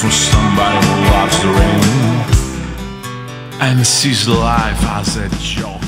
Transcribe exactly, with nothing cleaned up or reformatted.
for somebody who loves the rain and sees life as a joke.